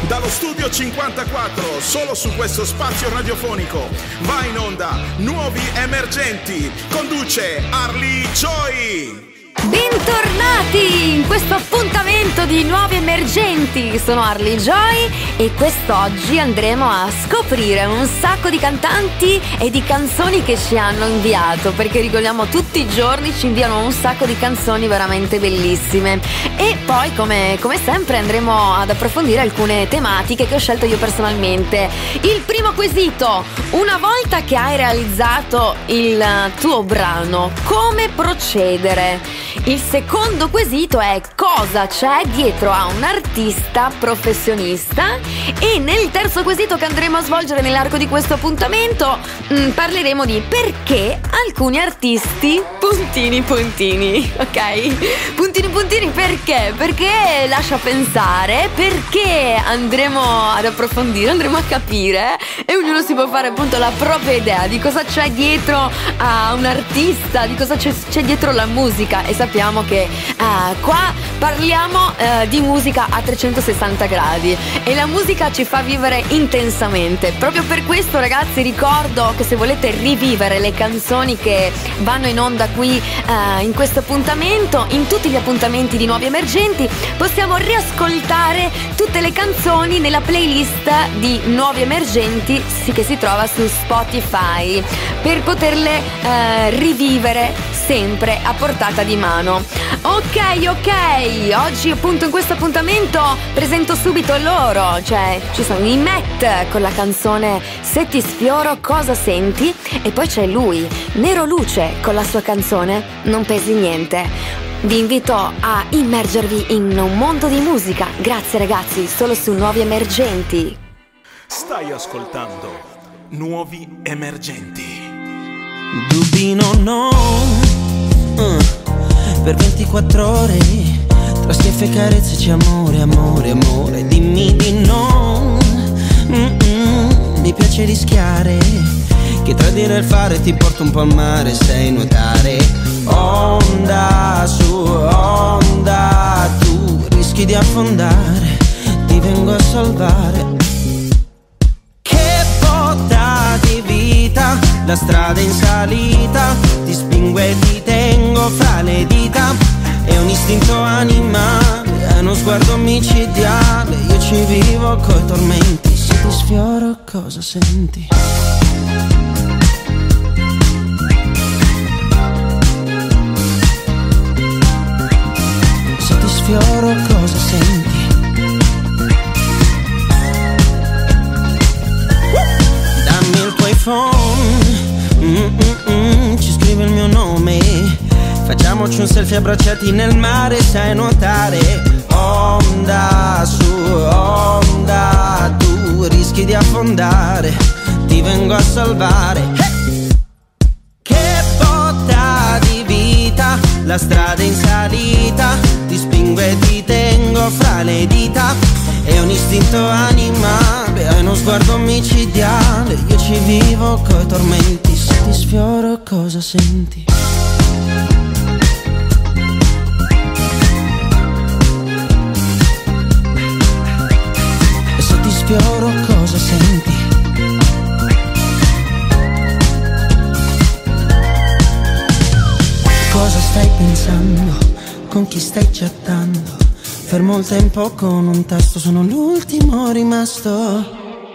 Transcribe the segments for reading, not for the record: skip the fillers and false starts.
Dallo studio 54, solo su questo spazio radiofonico, va in onda Nuovi Emergenti. Conduce Arlie Joy. Bentornati in questo appuntamento di Nuovi Emergenti. Sono Arlie Joy e quest'oggi andremo a scoprire un sacco di cantanti e di canzoni che ci hanno inviato, perché ricordiamo tutti i giorni ci inviano un sacco di canzoni veramente bellissime. E poi come sempre andremo ad approfondire alcune tematiche che ho scelto io personalmente. Il primo quesito: una volta che hai realizzato il tuo brano, come procedere? Il secondo quesito è: cosa c'è dietro a un artista professionista? E nel terzo quesito che andremo a svolgere nell'arco di questo appuntamento parleremo di perché alcuni artisti puntini, ok? Puntini perché? Perché lascia pensare, perché andremo ad approfondire, andremo a capire e ognuno si può fare appunto la propria idea di cosa c'è dietro a un artista, di cosa c'è dietro la musica. E sappiamo che qua parliamo di musica a 360 gradi e la musica ci fa vivere intensamente. Proprio per questo, ragazzi, ricordo che se volete rivivere le canzoni che vanno in onda qui in questo appuntamento, in tutti gli appuntamenti di Nuovi Emergenti, possiamo riascoltare tutte le canzoni nella playlist di Nuovi Emergenti che si trova su Spotify, per poterle rivivere sempre a portata di mano. Ok, oggi appunto in questo appuntamento presento subito loro, cioè ci sono i Met con la canzone Se ti sfioro cosa senti, e poi c'è lui, Nero Luce, con la sua canzone Non pesi niente. Vi invito a immergervi in un mondo di musica. Grazie ragazzi, solo su Nuovi Emergenti. Stai ascoltando Nuovi Emergenti. Dubbi no, per 24 ore, tra schiaffi e carezze c'è amore, dimmi di no. Mi piace rischiare, che tra dire e il fare ti porto un po' al mare, sai nuotare. Onda su onda, tu rischi di affondare, ti vengo a salvare. Che botta di vita, la strada in salita, ti spingo e ti tengo fra le dita. È un istinto animale, è uno sguardo micidiale, io ci vivo coi tormenti. Se ti sfioro cosa senti? Se ti sfioro cosa senti? Dammi il tuo iPhone, ci scrivi il mio nome, facciamoci un selfie abbracciati nel mare, sai nuotare. Onda su onda, tu rischi di affondare, ti vengo a salvare. Che botta di vita, la strada in salita, ti spingo e ti tengo fra le dita. È un istinto animale, hai uno sguardo micidiale, io ci vivo coi tormenti. Se ti sfioro cosa senti? E se ti sfioro cosa senti? Cosa stai pensando? Con chi stai chattando? Fermo il tempo con un tasto, sono l'ultimo rimasto.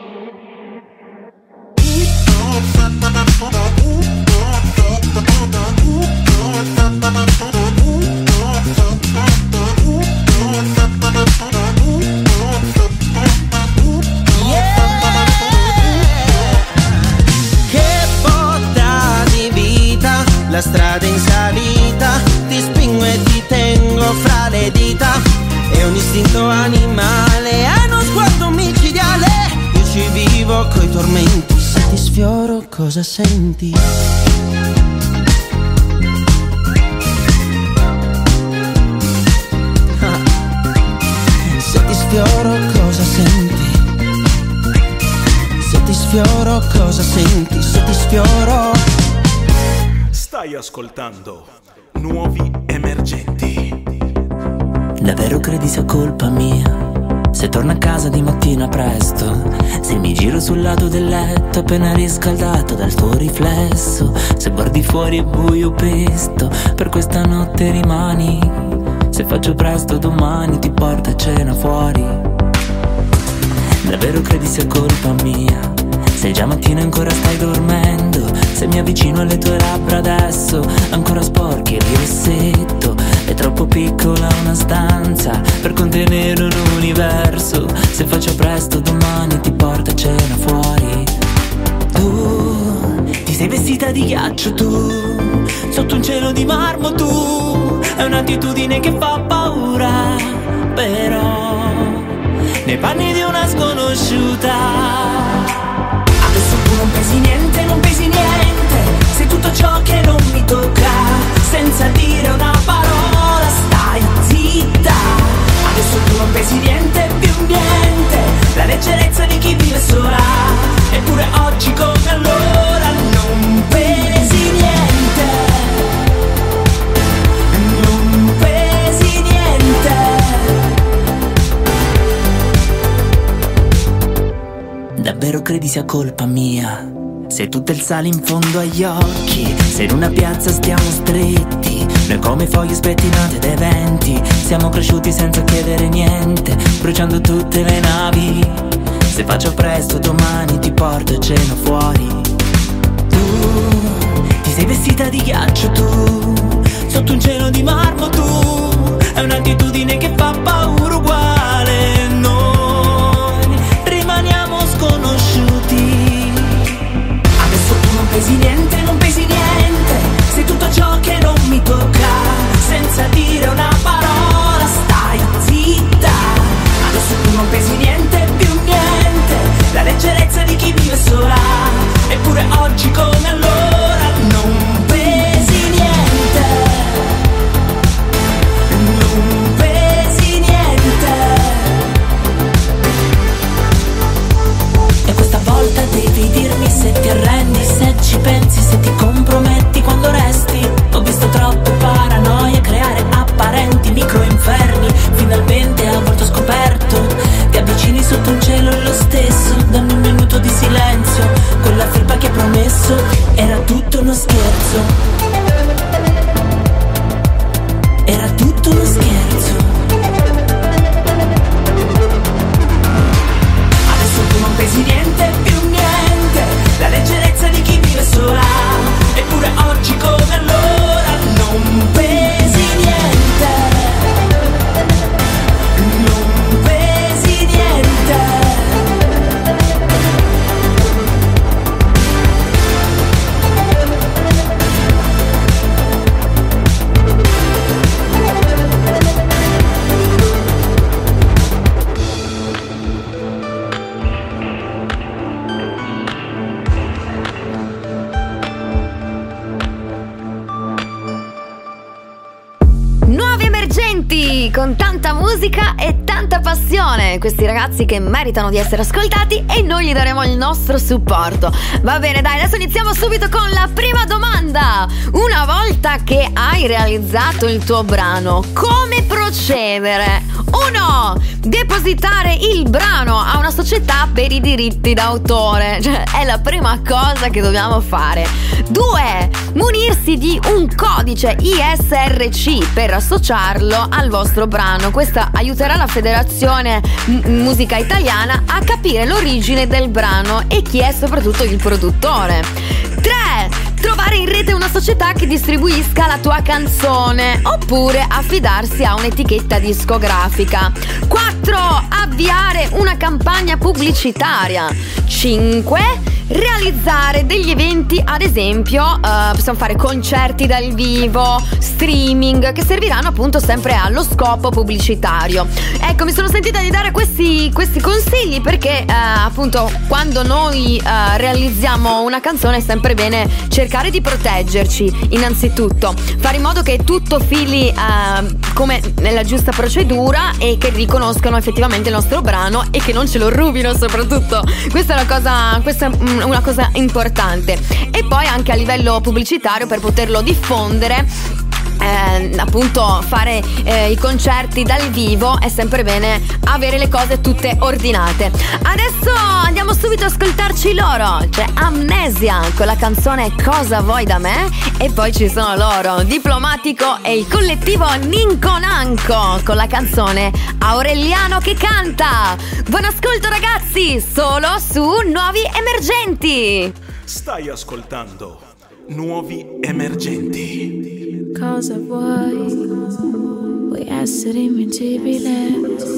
Che botta di vita, la strada in salita, ti spingo e ti tengo fra le dita. È un istinto animale, è uno sguardo micidiale, io ci vivo coi tormenti. Se ti sfioro cosa senti? Se ti sfioro cosa senti? Se ti sfioro cosa senti? Se ti sfioro. Stai ascoltando Nuovi Emergenti. Davvero credi sia colpa mia se torno a casa di mattina presto, se mi giro sul lato del letto appena riscaldato dal tuo riflesso, se guardi fuori è buio pesto, per questa notte rimani, se faccio presto domani ti porto a cena fuori. Davvero credi sia colpa mia? Se già mattina ancora stai dormendo, se mi avvicino alle tue labbra adesso, ancora sporchi di rossetto. È troppo piccola una stanza per contenere un universo, se faccio presto domani ti porto a cena fuori. Tu ti sei vestita di ghiaccio, tu sotto un cielo di marmo, tu è un'attitudine che fa paura, però nei panni di una sconosciuta. Adesso tu non pesi niente, non pesi niente, sei tutto ciò che non mi tocca, senza dire una parola stai zitta. Adesso tu non pesi niente, più niente, la leggerezza di chi vive sola, eppure oggi come allora non pesi niente, non pesi niente. Davvero credi sia colpa mia? Se tutto il sale in fondo agli occhi, se in una piazza stiamo stretti, noi come foglie spettinate dai venti, siamo cresciuti senza chiedere niente, bruciando tutte le navi. Se faccio presto domani ti porto a cena fuori. Tu ti sei vestita di ghiaccio, tu sotto un cielo di marmo, tu è un'attitudine che fa paura uguale. Noi rimaniamo sconosciuti. Non pesi niente, non pesi niente, sei tutto ciò che non mi tocca, senza dire una parola stai zitta. Adesso tu non pesi niente, più niente, la leggerezza di chi vive sola, eppure oggi come allora non pesi niente, non pesi niente. E questa volta devi dirmi se ti arrendi, se ci pensi, se ti comprometti quando resti. Ho visto troppe paranoie creare apparenti microinferni, finalmente a volto scoperto ti avvicini sotto un cielo lo stesso. Dammi un minuto di silenzio, quella felpa che hai promesso era tutto uno scherzo, era tutto uno scherzo. Adesso tu non pesi niente, più niente, la leggerezza di chi vive sola, eppure oggi come allora non pesi niente, non pesi niente. Con tanta musica e tanta passione, questi ragazzi che meritano di essere ascoltati e noi gli daremo il nostro supporto. Va bene, dai, adesso iniziamo subito con la prima domanda. Una volta che hai realizzato il tuo brano, come procedere? 1. Depositare il brano a una società per i diritti d'autore, cioè è la prima cosa che dobbiamo fare. 2. Munirsi di un codice ISRC per associarlo al vostro brano. Questa aiuterà la Federazione Musica Italiana a capire l'origine del brano e chi è soprattutto il produttore. 3. Trovare in rete una società che distribuisca la tua canzone oppure affidarsi a un'etichetta discografica. 4. Avviare una campagna pubblicitaria. 5. Realizzare degli eventi, ad esempio possiamo fare concerti dal vivo, streaming, che serviranno appunto sempre allo scopo pubblicitario. Ecco, mi sono sentita di dare questi consigli perché appunto quando noi realizziamo una canzone è sempre bene cercare di proteggerci innanzitutto, fare in modo che tutto fili come nella giusta procedura e che riconoscano effettivamente il nostro brano e che non ce lo rubino soprattutto. Questa è una cosa importante. E poi anche a livello pubblicitario, per poterlo diffondere appunto fare i concerti dal vivo è sempre bene avere le cose tutte ordinate. Adesso andiamo subito ad ascoltarci loro. C'è Amnesia con la canzone Cosa vuoi da me, e poi ci sono loro, Diplomatico e il collettivo Ninco Nanco con la canzone Aureliano che canta. Buon ascolto ragazzi, solo su Nuovi Emergenti. Stai ascoltando Nuovi Emergenti. Cosa vuoi? Vuoi essere invincibile?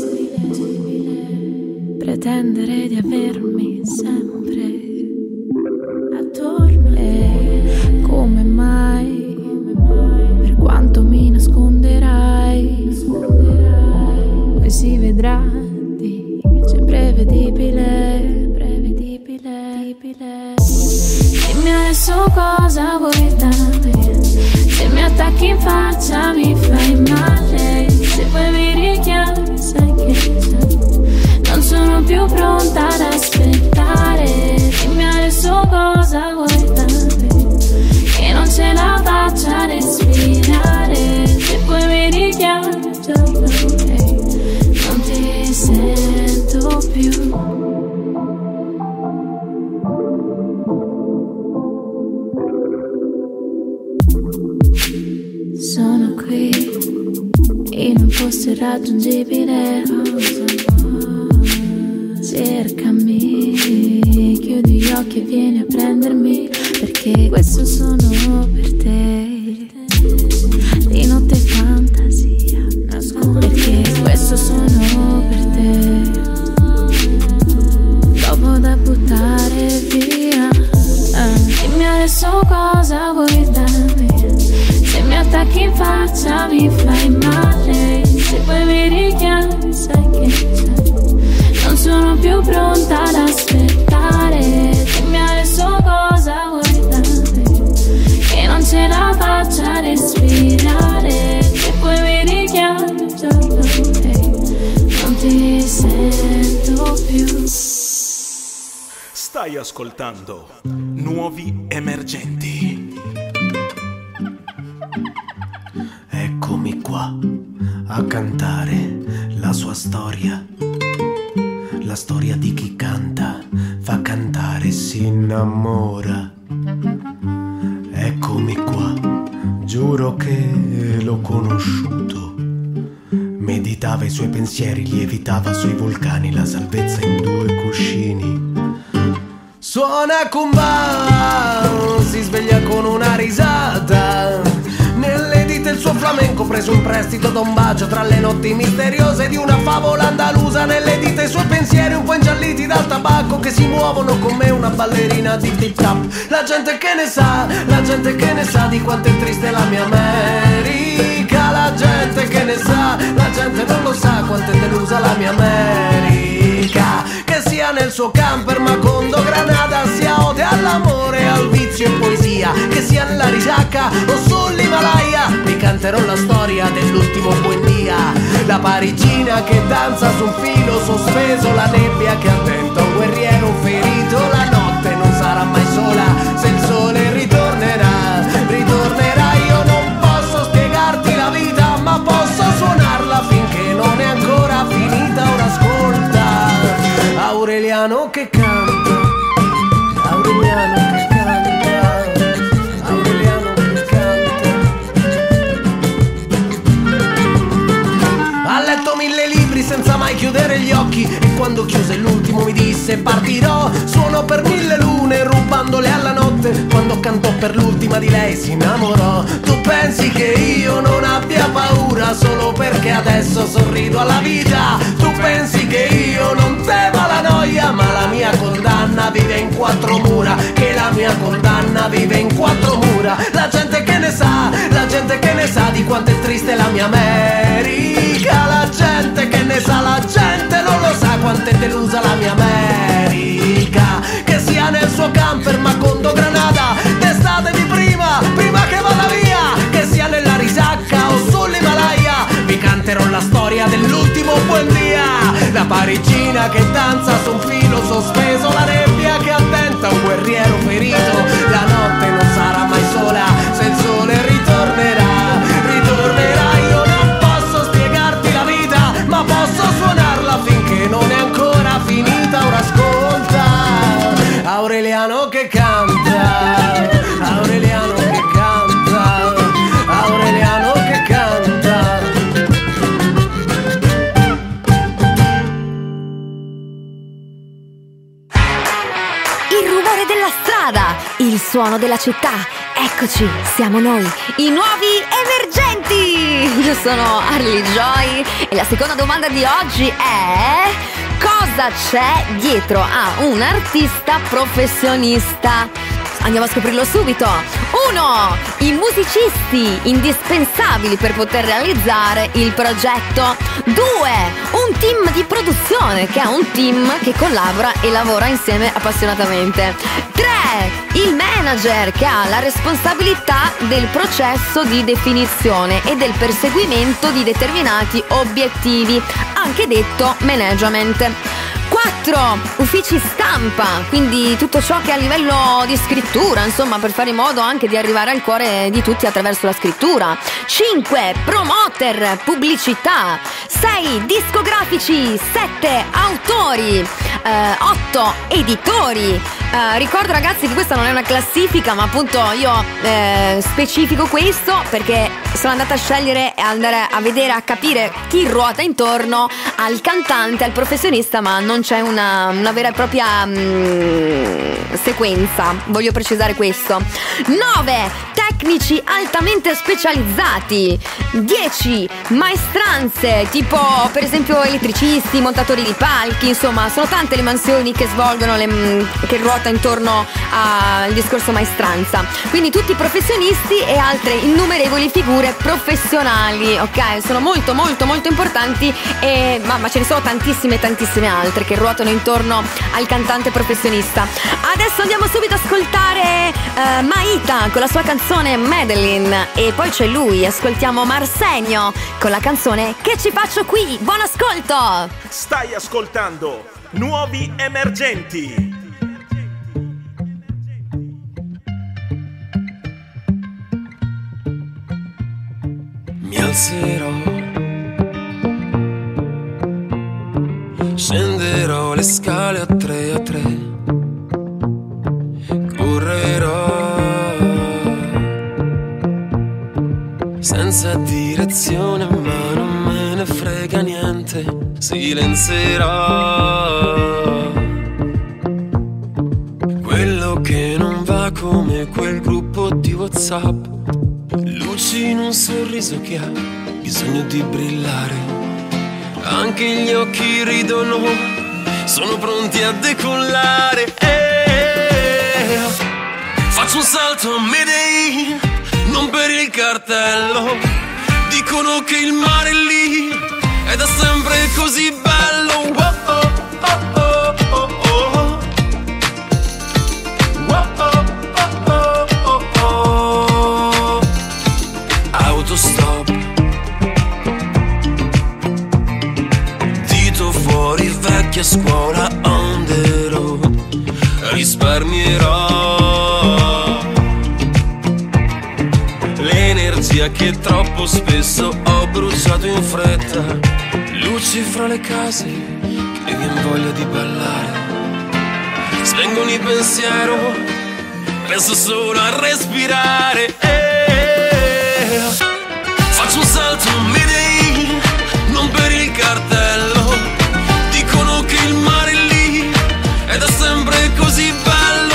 Pretendere di avermi sempre attorno? E come mai? Per quanto mi nasconderai? Poi si vedrà di sempre prevedibile, prevedibile. Dimmi adesso cosa vuoi da me. Se mi attacchi in faccia mi fai male. Se poi mi richiami sai che non sono più pronta ad aspettare. Dimmi adesso cosa vuoi da me, che non ce la faccio a respirare. Se poi mi richiami già non ti sento più. Sono qui in un posto irraggiungibile. Cercami, chiudi gli occhi e vieni a prendermi, perché questo sono per te. Di notte fantasia, perché questo sono per te. Dopo da buttare via, dimmi adesso cosa vuoi da me. Se mi attacchi in faccia mi fai male. Se poi mi richiami sai che non sono più pronta ad aspettare. Dimmi adesso cosa vuoi da me, che non ce la faccio a respirare. Se poi mi richiami già non ti sento più. Stai ascoltando Nuovi Emergenti. Eccomi qua a cantare la sua storia, la storia di chi canta, fa cantare e si innamora. Eccomi qua, giuro che l'ho conosciuto. Meditava i suoi pensieri, lievitava sui vulcani, la salvezza in 2 cuscini. Suona Kumbao, si sveglia con una risata. Nelle dita il suo flamenco, preso in prestito da un bacio tra le notti misteriose di una favola andalusa. Nelle dita i suoi pensieri un po' ingialliti dal tabacco, che si muovono come una ballerina di tip tap. La gente che ne sa, la gente che ne sa di quanto è triste la mia America. La gente che ne sa, la gente non lo sa quanto è delusa la mia America. Che sia nel suo camper Macondo Granada, sia ode all'amore, al vizio e poesia. Che sia nella risacca o sull'Himalaya, vi canterò la storia dell'ultimo buon dia. La parigina che danza su un filo sospeso, la nebbia che attenta un guerriero ferito. La notte non sarà mai sola se il sole ritornerà, ritornerà. Io non posso spiegarti la vita, ma posso suonarla finché non è ancora finita. Ora ascolta Aureliano che canta, Aureliano che canta, Aureliano che canta. Ha letto 1000 libri senza mai chiudere gli occhi, e quando chiuse l'ultimo mi disse partirò. Suonò per 1000 lune rubandole alla notte, quando cantò per l'ultima di lei si innamorò. Tu pensi che io non abbia paura solo perché adesso sorrido alla vita? Tu pensi che io non tema la noia, ma la mia condanna vive in 4 mura, che la mia condanna vive in 4 mura. La gente che ne sa, la gente che ne sa di quanto è triste la mia America. La gente che ne sa, la gente non lo sa quanto è delusa la mia America. Che sia nel suo camper Macondo Granada, d'estate di prima che vada via. Che sia nella risacca o sull'Himalaya, vi canterò la storia dell'ultimo buon dia. La parigina che danza su un filo sospeso, la nebbia che attenta un guerriero ferito. La notte non sarà mai sola se il sole ritornerà, ritornerà. il suono della città. Eccoci, siamo noi, i nuovi emergenti. Io sono Arlie Joy e la seconda domanda di oggi è: cosa c'è dietro a un artista professionista? Andiamo a scoprirlo subito. 1. I musicisti indispensabili per poter realizzare il progetto. 2. Un team di produzione, che è un team che collabora e lavora insieme appassionatamente. 3. Il manager, che ha la responsabilità del processo di definizione e del perseguimento di determinati obiettivi, anche detto management. 4. Uffici stampa, quindi tutto ciò che è a livello di scrittura, insomma, per fare in modo anche di arrivare al cuore di tutti attraverso la scrittura. 5. Promoter, pubblicità. 6. Discografici. 7. Autori. 8. Editori. Ricordo, ragazzi, che questa non è una classifica, ma appunto io specifico questo perché sono andata a scegliere e andare a vedere, a capire chi ruota intorno al cantante, al professionista, ma non c'è una vera e propria sequenza, voglio precisare questo. 9. Tecnici altamente specializzati. 10. Maestranze, tipo per esempio elettricisti, montatori di palchi, insomma sono tante le mansioni che svolgono, che ruota intorno al discorso maestranza, quindi tutti professionisti e altre innumerevoli figure professionali, ok? Sono molto molto molto importanti, ma ce ne sono tantissime altre che ruotano intorno al cantante professionista. Adesso andiamo subito ad ascoltare Maita con la sua canzone Madeline, e poi c'è lui, ascoltiamo Marsegno con la canzone Che ci faccio qui. Buon ascolto. Stai ascoltando Nuovi Emergenti. Mi alzerò, scenderò le scale a 3 a 3, correrò senza direzione, ma non me ne frega niente, silenzierò quello che non va, come quel gruppo di WhatsApp, luci in un sorriso che ha bisogno di brillare, anche gli occhi ridono, sono pronti a decollare. Faccio un salto a Medellin, non per il cartello, dicono che il mare è lì ed è sempre così bello. Oh, oh, oh, oh, oh. Oh, oh, oh, oh, oh. Autostop, dito fuori, vecchia scuola on the road, risparmierò l'energia che troppo spesso ho bruciato in fretta, luci fra le case che vien voglia di ballare, spengono i pensiero, penso solo a respirare. Faccio un salto a Medellin, non per il cartello, dicono che il mare è lì ed è sempre così bello.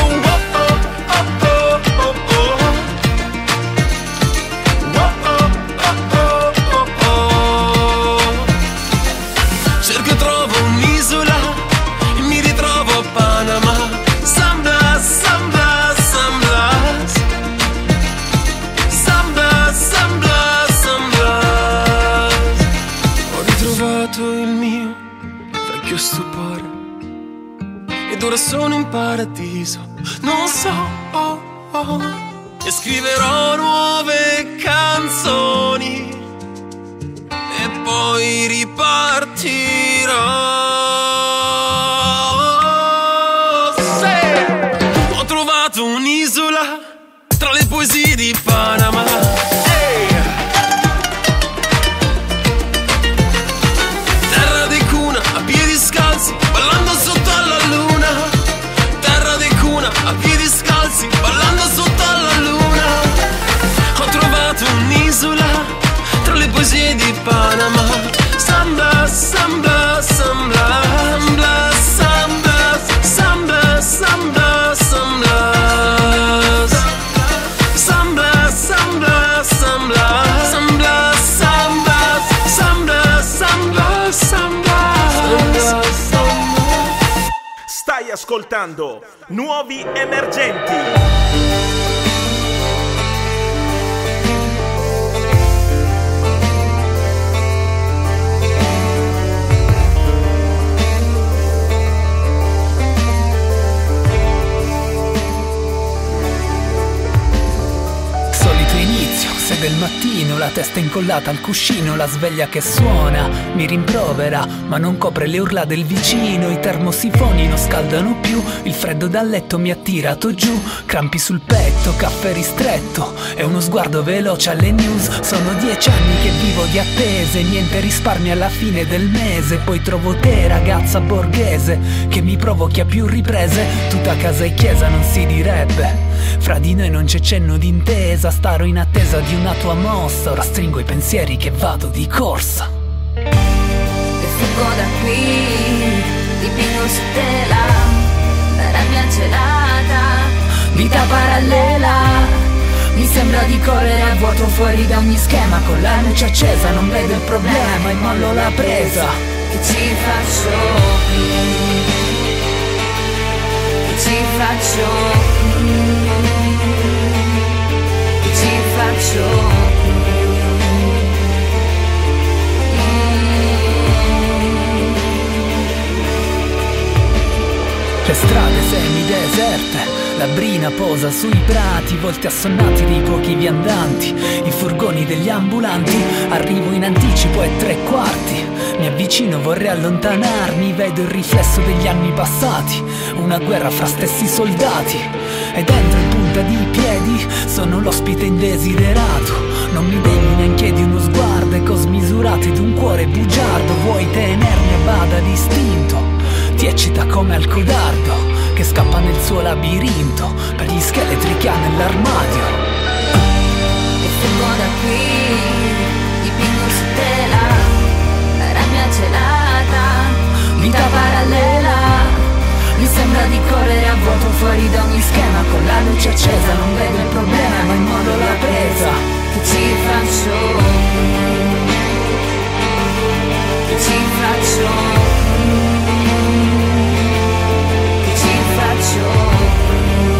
Cerco e trovo un'isola e mi ritrovo a Panama. San Blas, San Blas, San Blas, San Blas, San Blas, San Blas. Ho ritrovato il mio vecchio stupore ed ora sono in paradiso, non so, e scriverò nuove canzoni e poi ripartirò. Sì! Ho trovato un'isola tra le poesie di Panama. Terra di cuna a piedi scalzi, ballando sotto alla luna. Terra di cuna a piedi scalzi, ballando sotto alla luna. Ho trovato un'isola tra le poesie di Panama. Samba, samba, samba. ascoltando Nuovi Emergenti. Del mattino, la testa incollata al cuscino, la sveglia che suona, mi rimprovera, ma non copre le urla del vicino. I termosifoni non scaldano più, il freddo dal letto mi ha tirato giù. Crampi sul petto, caffè ristretto e uno sguardo veloce alle news. Sono 10 anni che vivo di attese, niente risparmio alla fine del mese. Poi trovo te, ragazza borghese, che mi provochi a più riprese. Tutta casa e chiesa non si direbbe, fra di noi non c'è cenno d'intesa. Starò in attesa di una tua mossa, ora stringo i pensieri che vado di corsa. E fuggo da qui, dipingo su tela la rabbia gelata, vita parallela. Mi sembra di correre a vuoto fuori da ogni schema, con la luce accesa non vedo il problema e mollo la presa. Che ci faccio qui? Che ci faccio qui? Ci faccio le strade semideserte, la brina posa sui prati, volti assonnati dei pochi viandanti, i furgoni degli ambulanti. Arrivo in anticipo, è 3/4. Mi avvicino, vorrei allontanarmi, vedo il riflesso degli anni passati, una guerra fra stessi soldati. E dentro in punta di piedi sono l'ospite indesiderato. Non mi degni neanche di uno sguardo, eco smisurato ed un cuore bugiardo. Vuoi tenermi a bada d'istinto, ti eccita come al codardo che scappa nel suo labirinto per gli scheletri che ha nell'armadio. E fuggo da qui, dipingo su tela la rabbia gelata, vita parallela. Mi sembra di correre a vuoto fuori da ogni schema, con la luce accesa non vedo il problema ma in modo la presa. Che ci faccio qui? Che ci faccio qui? Che ci faccio qui?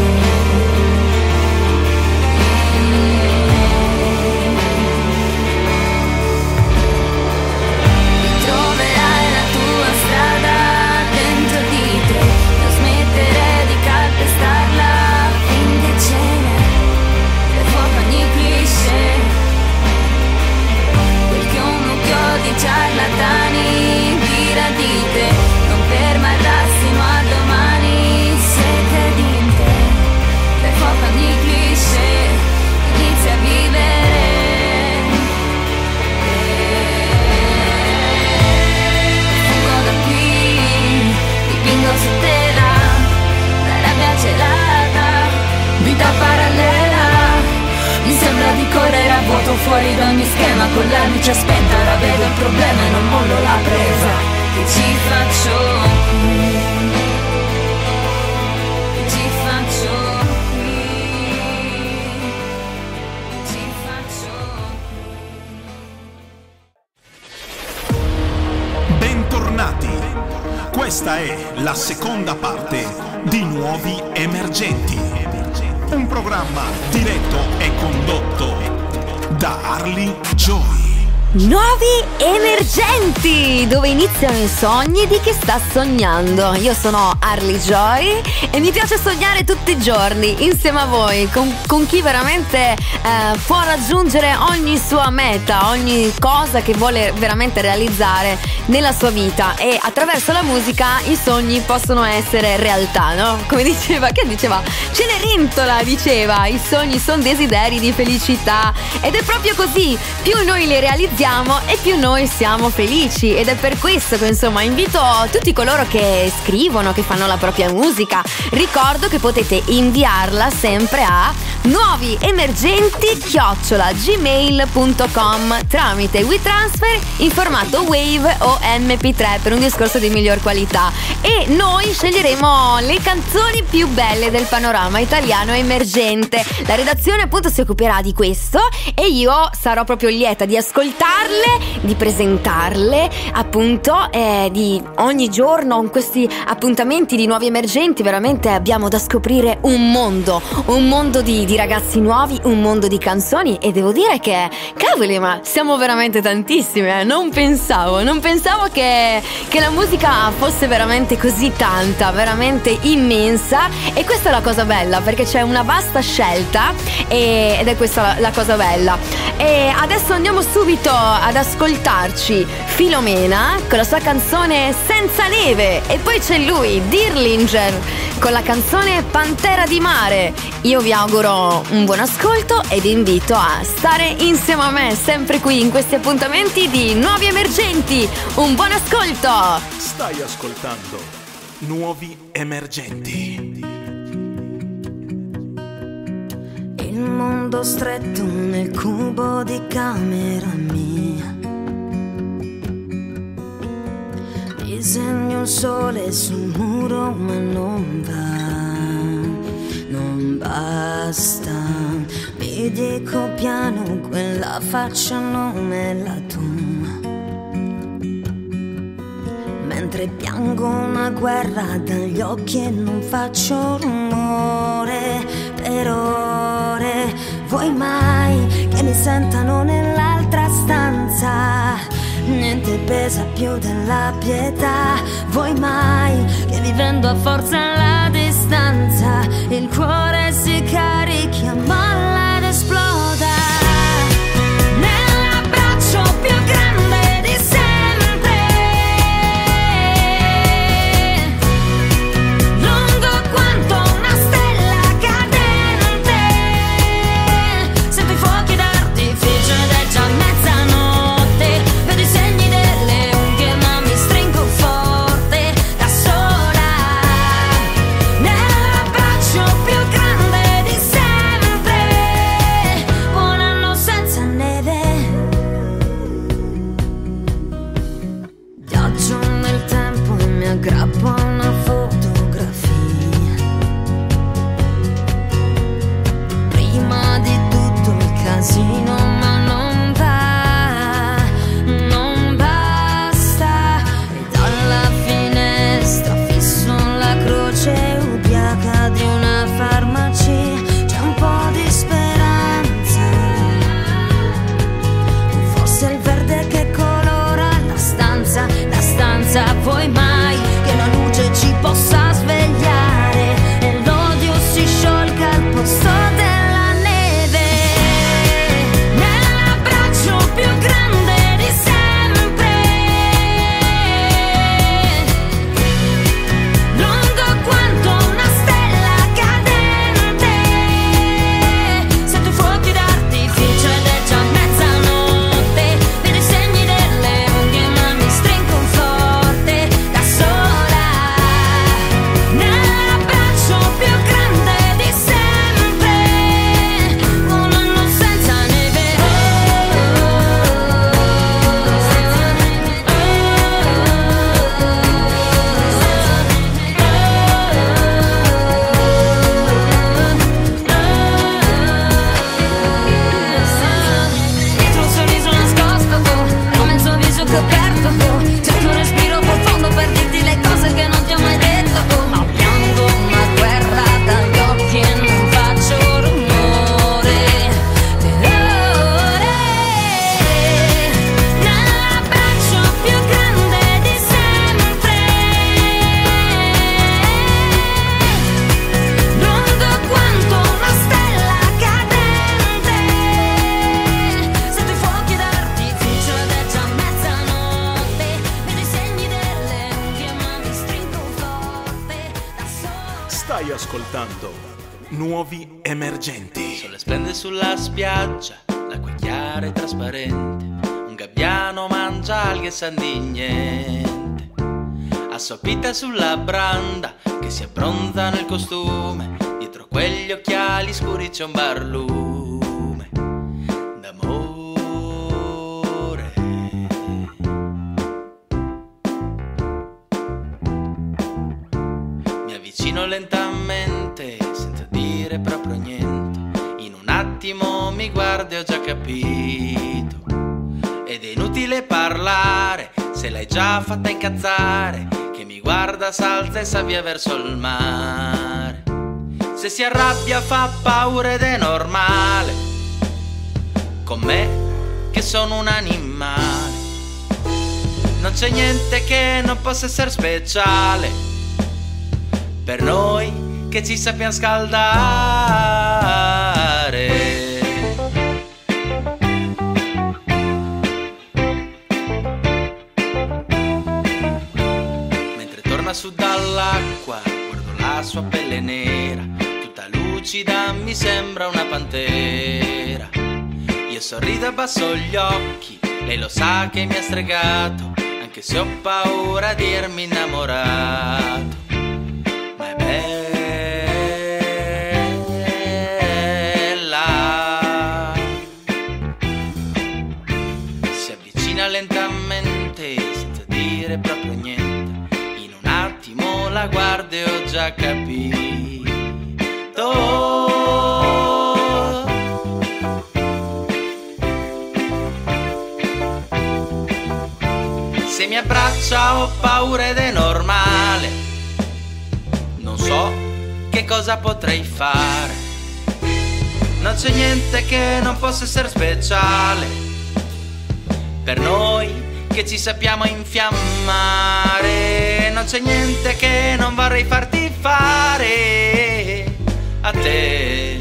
Mi troverai la tua strada dentro di te, non smettere di calpestarla finché ce n'è, per fuoco ogni cliché, quel che un mucchio di ciarlatani dirà di te, non permarrà sino a domani se credi in te, per fuoco ogni cliché, inizia a vivere. Fuggo da qui, dipingo su tela la rabbia gelata, vita parallela. Mi sembra di correre a vuoto fuori da ogni schema, con la luce spenta ora vedo il problema e non mollo la presa. Che ci faccio qui? Che ci faccio qui? Che ci faccio qui? Bentornati! Questa è la seconda parte di Nuovi Emergenti, un programma diretto e condotto da Arlie Joy. Nuovi Emergenti, dove iniziano i sogni di chi sta sognando. Io sono Arlie Joy e mi piace sognare tutti i giorni insieme a voi, con chi veramente può raggiungere ogni sua meta, ogni cosa che vuole veramente realizzare nella sua vita. E attraverso la musica i sogni possono essere realtà, no? Come diceva Cenerentola diceva, i sogni sono desideri di felicità, ed è proprio così, più noi li realizziamo e più noi siamo felici. Ed è per questo che insomma invito tutti coloro che scrivono, che fanno la propria musica, ricordo che potete inviarla sempre a nuoviemergenti@gmail.com tramite WeTransfer in formato Wave o MP3 per un discorso di miglior qualità, e noi sceglieremo le canzoni più belle del panorama italiano emergente. La redazione appunto si occuperà di questo e io sarò proprio lieta di ascoltare spiegarle, di presentarle, appunto, di ogni giorno in questi appuntamenti di Nuovi Emergenti veramente abbiamo da scoprire un mondo di ragazzi nuovi, un mondo di canzoni, e devo dire che, cavoli, ma siamo veramente tantissime, non pensavo che la musica fosse veramente così tanta, veramente immensa, e questa è la cosa bella, perché c'è una vasta scelta ed è questa la cosa bella. E adesso andiamo subito ad ascoltarci Filomena con la sua canzone Senza Neve, e poi c'è lui, Dirlinger, con la canzone Pantera di Mare. Io vi auguro un buon ascolto e vi invito a stare insieme a me sempre qui in questi appuntamenti di Nuovi Emergenti. Un buon ascolto! Stai ascoltando Nuovi Emergenti. Il mondo stretto nel cubo di camera mia, disegno un sole sul muro ma non basta. Mi dico piano, quella faccia non è la tua, mentre piango una guerra dagli occhi e non faccio rumore per ore. Vuoi mai che mi sentano nell'altra stanza? Niente pesa più della pietà. Vuoi mai che vivendo a forza alla distanza il cuore si carichi, molla ed esploda nell'abbraccio più grande di sempre, lungo quanto una stella cadente. Sento i fuochi d'artificio ed è già mezzanotte. Vedo i segni delle unghie ma mi stringo forte da sola nell'abbraccio più grande di sempre. Un anno senza neve, viaggio nel tempo e mi aggrappo a una fotografia. Prima di tutto il casino ma non basta. E dalla finestra fisso la croce ubriaca di una farmacia. C'è un po' di speranza, forse il verde che colora la stanza. Vuoi mai che la luce ci possa svegliare e l'odio si sciolga al posto della neve nell'abbraccio più grande di sempre, lungo quanto una stella cadente. Sento i fuochi d'artificio ed è già mezzanotte. Vedo i segni delle unghie ma mi stringo forte da sola nell'abbraccio più grande di sempre. Un anno senza neve. Dietro un sorriso nascosto, come il suo viso coperto, cerco un respiro profondo per dirti le cose che non ti ho mai detto, ma piango una guerra dagli occhi e non faccio rumore per ore nell'abbraccio più grande di sempre, lungo quanto una stella cadente. Sento i fuochi d'artificio ed è già mezzanotte. Vedo i segni delle unghie ma mi stringo forte da sola. Stai ascoltando Nuovi Emergenti. Il sole splende sulla spiaggia, l'acqua è chiara e trasparente. Un gabbiano mangia alghe e sa di niente. Assopita sulla branda che si abbronza nel costume. Dietro quegli occhiali scuri c'è un barlume d'amore. Mi avvicino lentamente senza dire proprio niente. In un attimo mi guardi e ho già capito. ed è inutile parlare se l'hai già fatta incazzare, che mi guarda, s'alza e sa via verso il mare. Se si arrabbia fa paura ed è normale, con me che sono un animale. Non c'è niente che non possa essere speciale per noi che ci sappiamo scaldare. Mentre torna su dall'acqua, guardo la sua pelle nera, tutta lucida, mi sembra una pantera. Io sorrido e abbasso gli occhi, lei lo sa che mi ha stregato, anche se ho paura di dirmi innamorato. Ma è bella, si avvicina lentamente senza dire proprio niente. In un attimo la guardo e ho già capito. Se mi abbraccia ho paura ed è normale, non so che cosa potrei fare. Non c'è niente che non possa essere speciale per noi che ci sappiamo infiammare. Non c'è niente che non vorrei farti fare a te,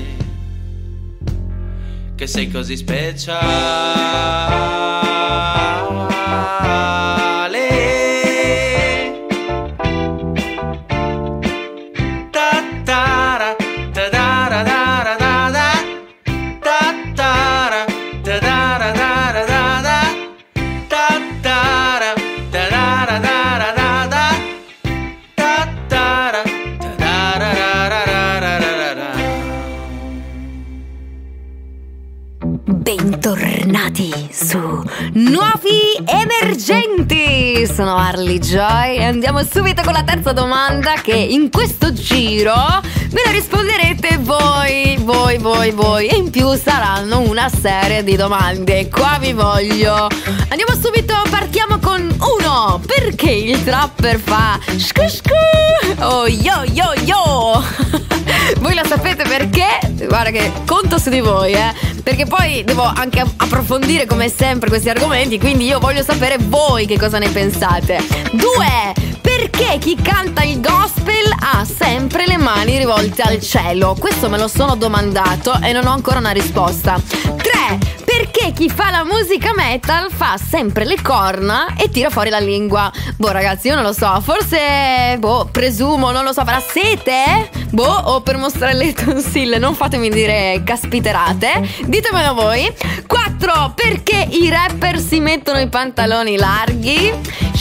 che sei così speciale. Bentornati su Nuovi Emergenti. Sono Arly Joy e andiamo subito con la terza domanda, che in questo giro me la risponderete voi. E in più saranno una serie di domande. Qua vi voglio. Andiamo subito, partiamo con 1. Perché il trapper fa shku shku? Oh yo yo yo. Voi lo sapete perché? Guarda che conto su di voi, perché poi devo anche approfondire come sempre questi argomenti, quindi io voglio sapere voi che cosa ne pensate. 2. Perché chi canta il gospel ha sempre le mani rivolte al cielo? Questo me lo sono domandato e non ho ancora una risposta. 3. Perché chi fa la musica metal fa sempre le corna e tira fuori la lingua? Boh ragazzi, io non lo so, forse, presumo, non lo so, avrà sete? O per mostrare le tonsille, non fatemi dire caspiterate, ditemelo voi. 4. Perché i rapper si mettono i pantaloni larghi?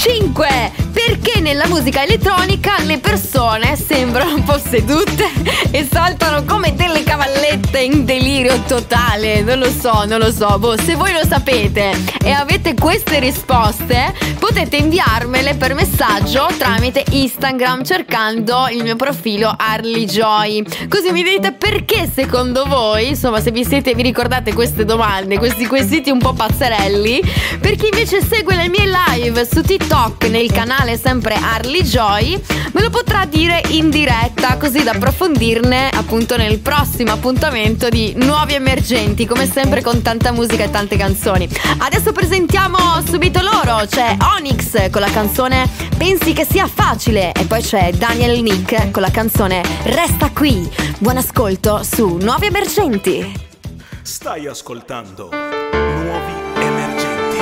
5. Perché nella musica elettronica le persone sembrano un po' sedute e saltano come delle cavallette in delirio totale? Non lo so. Se voi lo sapete e avete queste risposte, potete inviarmele per messaggio tramite Instagram cercando il mio profilo Arly Joy. Così mi dite perché secondo voi, insomma, se vi ricordate queste domande, questi quesiti un po' pazzerelli. Per chi invece segue le mie live su TikTok nel canale sempre Arly Joy, me lo potrà dire in diretta, così da approfondirne appunto nel prossimo appuntamento di Nuovi Emergenti, come sempre con tanta musica e tante canzoni. Adesso presentiamo subito loro. C'è Onyx con la canzone Pensi che sia facile e poi c'è Daniel Nick con la canzone Resta qui. Buon ascolto su Nuovi Emergenti. Stai ascoltando Nuovi Emergenti.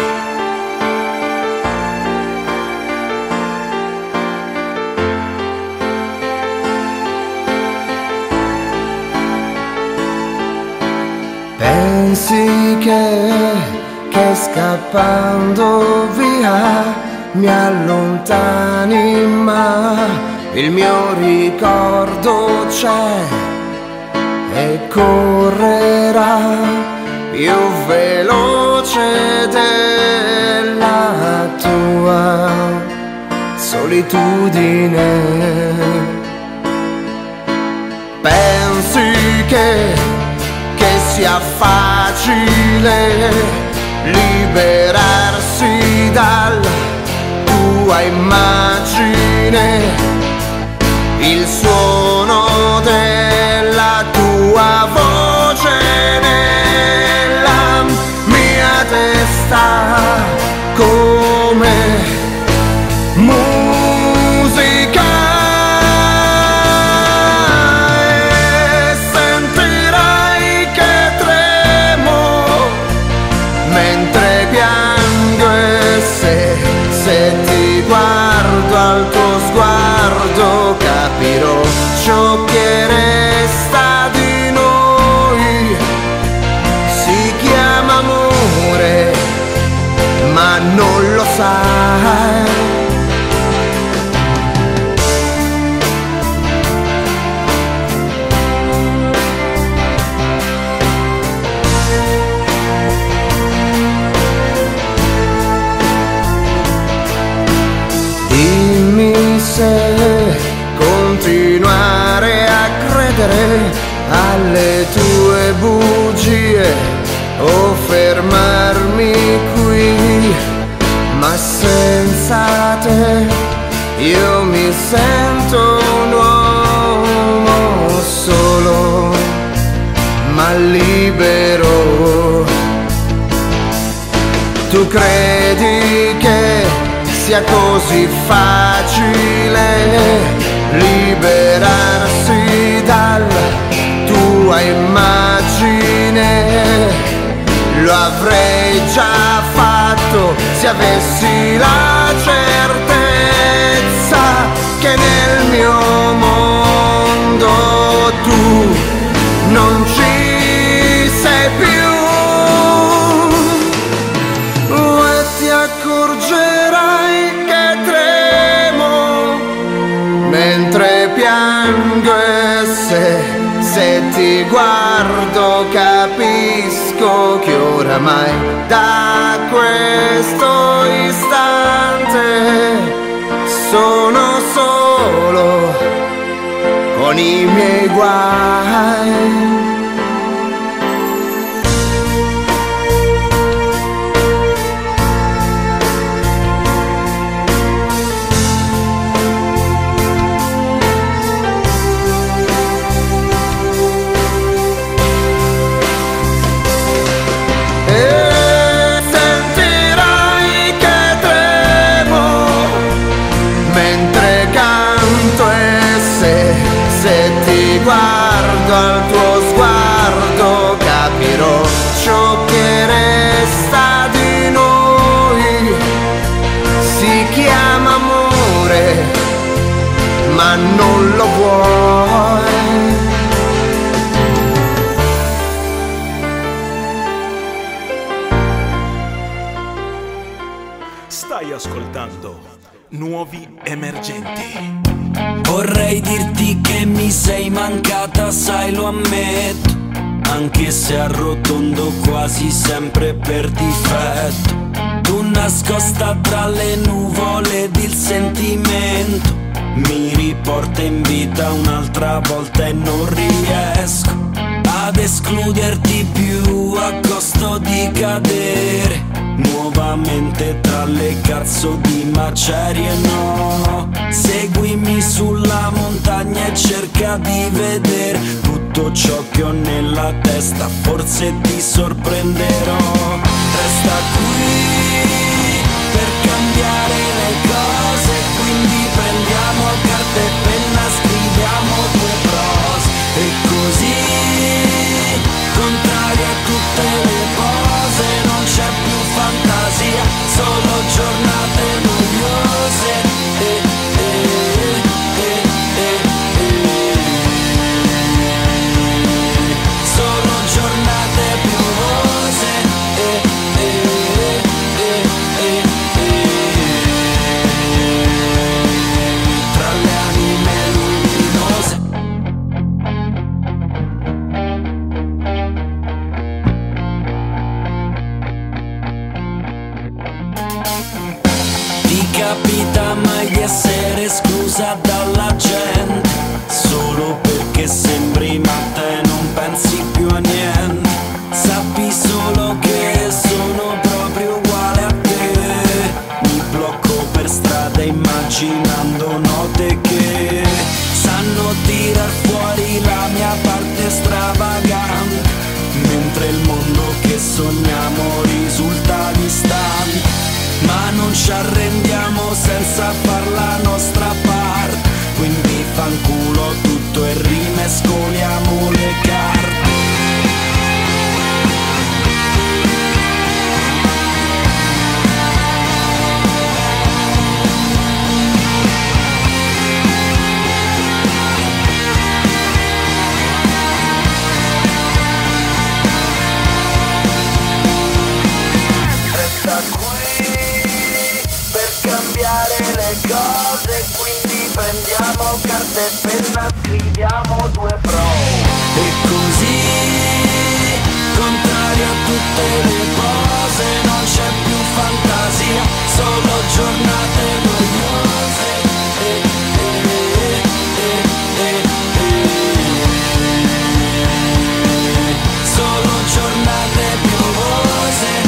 Pensi che scappando via mi allontani, ma il mio ricordo c'è e correrà più veloce della tua solitudine. Pensi che sia facile liberarsi dalla tua immagine, il suono della tua voce nella mia testa come musica, e sentirai che tremo mentre piango, e se ti guardo al tuo sguardo capirò ciò che resta di noi. Si chiama amore, ma non lo sai. Dimmi se continuare a credere alle tue bugie o fermarmi qui, ma senza te io mi sento un uomo solo ma libero. Tu credi che sia così facile liberarsi dalla tua immagine? Lo avrei già fatto se avessi la certezza che nel mio mondo tu non ci sei più, e ti accorgerai che tremo mentre piango, e se ti guardo capisco che oramai da questo istante sono solo con i miei guai. Se ti guardo al tuo sguardo capirò ciò che resta di noi. Si chiama amore, ma non lo vuoi. Stai ascoltando Nuovi Emergenti. Vorrei dirti che mi sei mancata, sai, lo ammetto, anche se arrotondo quasi sempre per difetto. Tu nascosta tra le nuvole ed il sentimento mi riporta in vita un'altra volta e non riesco ad escluderti più a costo di cadere nuovamente tra le cazzo di macerie. No, seguimi sulla montagna e cerca di vedere tutto ciò che ho nella testa, forse ti sorprenderò. Resta qui per cambiare le cose, quindi prendiamo carta e penna, scriviamo due prose, e così, contrari a tutte le cose, non c'è più fantasia, solo giornate noiose. Solo giornate piovose. note che sanno tirar fuori la mia parte stravagante, mentre il mondo che sogniamo risulta distante. Ma non ci arrendiamo senza far la nostra parte, quindi fanculo tutto e rimescoliamo le carte. Cose, quindi prendiamo carta e penna, scriviamo 2 pro. E così, contrario a tutte le cose, non c'è più fantasia, solo giornate noiose. Solo giornate piovose.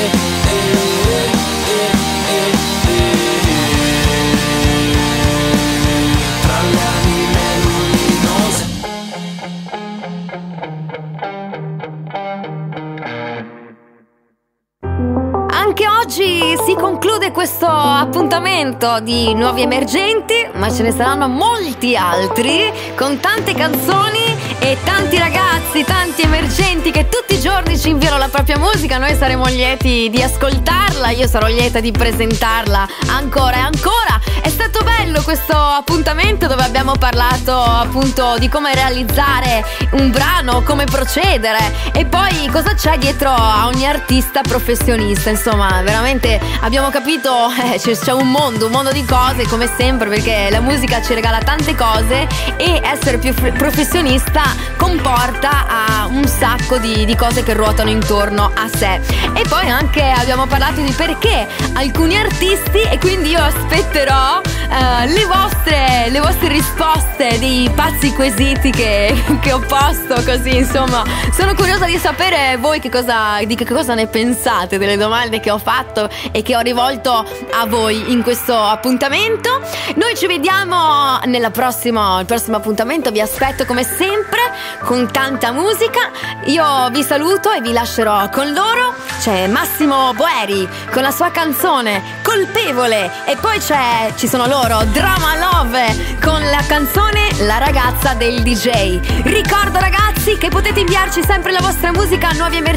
Anche oggi si conclude questo appuntamento di Nuovi Emergenti, ma ce ne saranno molti altri, con tante canzoni e tanti ragazzi, tanti emergenti che tutti i giorni ci inviano la propria musica. Noi saremo lieti di ascoltarla, io sarò lieta di presentarla ancora e ancora. È stato bello questo appuntamento dove abbiamo parlato appunto di come realizzare un brano, come procedere e poi cosa c'è dietro a ogni artista professionista. Insomma, veramente abbiamo capito, c'è un mondo di cose come sempre, perché la musica ci regala tante cose e essere più professionista comporta un sacco di cose che ruotano intorno a sé. E poi anche abbiamo parlato di perché alcuni artisti, e quindi io aspetterò le vostre risposte dei pazzi quesiti che ho posto, così insomma sono curiosa di sapere voi che cosa ne pensate delle domande che ho fatto e che ho rivolto a voi in questo appuntamento. Noi ci vediamo il prossimo appuntamento, vi aspetto come sempre con tanta musica. Io vi saluto e vi lascerò con loro. C'è Massimo Boeri con la sua canzone Colpevole e poi ci sono loro Drama Love con la canzone La ragazza del DJ. Ricordo ragazzi che potete inviarci sempre la vostra musica a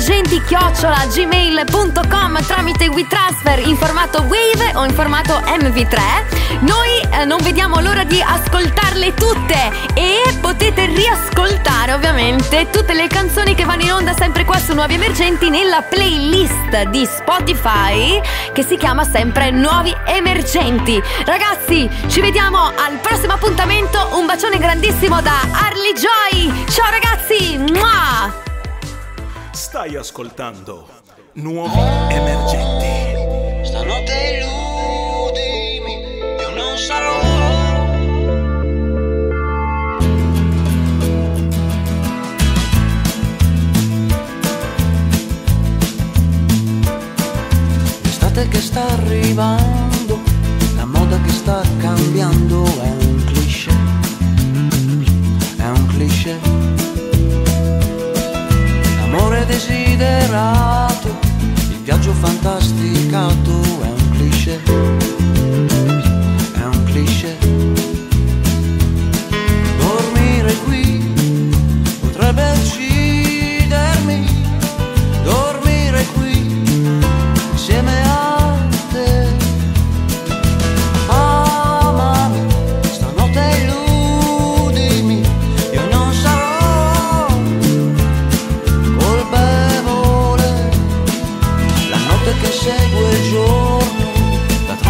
nuoviemergenti@gmail.com tramite WeTransfer in formato Wave o in formato MP3. Noi non vediamo l'ora di ascoltarle tutte e potete riascoltare ovviamente tutte le canzoni che vanno in onda sempre qua su Nuovi Emergenti nella playlist di Spotify che si chiama sempre Nuovi Emergenti. Ragazzi, ci vediamo al prossimo appuntamento. Un bacione grandissimo da Arlie Joy. Ciao ragazzi. Mua! Stai ascoltando Nuovi Emergenti. Stanotte illudimi, io non sarò. L'estate che sta arrivando, la moda che sta cambiando, è un cliché, è un cliché. L'amore desiderato, il viaggio fantasticato, è un cliché, è un cliché. Dormire qui potrebbe uccidermi, dormire qui insieme a te. Amami, stanotte illudimi, io non sarò colpevole. La notte che segue il giorno, la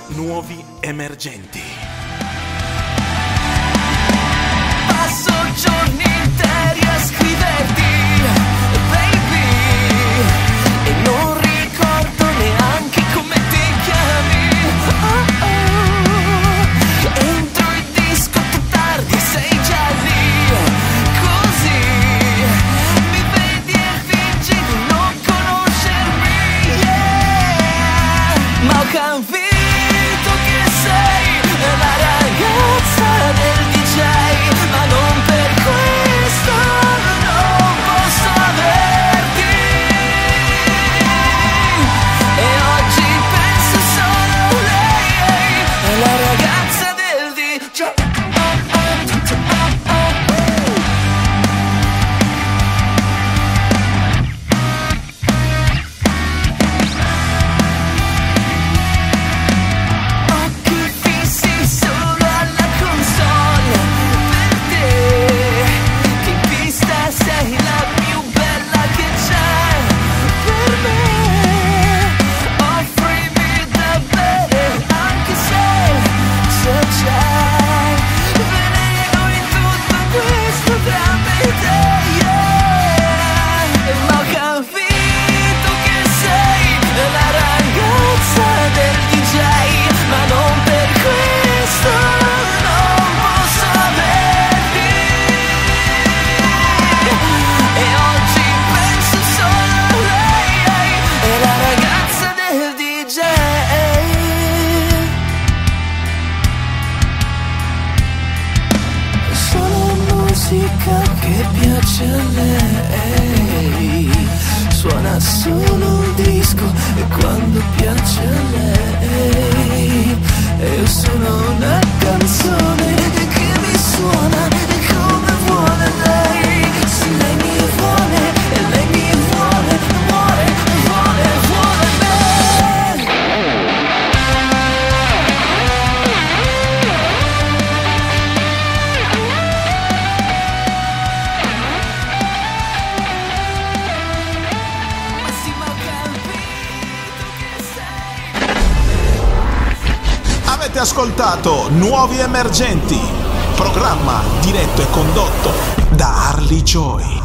Nuovi Emergenti. Passo giorni interi a scriverti, baby, e non ricordo neanche come ti chiami. Oh oh, entro il disco più tardi, sei già lì, così mi vedi e fingi di non conoscermi, yeah. Ma ho capito che sei la ragazza del DJ, ma non per questo non posso averti. E oggi penso solo a lei, la ragazza del DJ. Occhi fissi solo alla console, per te che in pista sei la più bella che c'è. Per me offrimi da bere anche se c'è veleno in tutto questo tranne te, yeah. Ma ho capito che sei la ragazza del DJ, ma non per questo non posso averti. E oggi penso solo a lei, è la ragazza del DJ. Solo musica che piace a lei, suona solo un disco e quando piace a lei è solo una canzone che mi suona come vuole lei. Se lei mi vuole e lei mi vuole, vuole me. Ma sì, ma ho capito che sei. Avete ascoltato Nuovi Emergenti, programma diretto e condotto da Arlie Joy.